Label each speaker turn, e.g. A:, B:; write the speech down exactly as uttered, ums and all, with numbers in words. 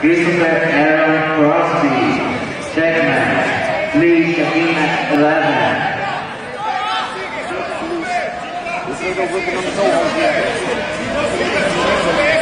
A: Christopher Aaron Crosby, checkmate. Please check in at eleven.
B: This is a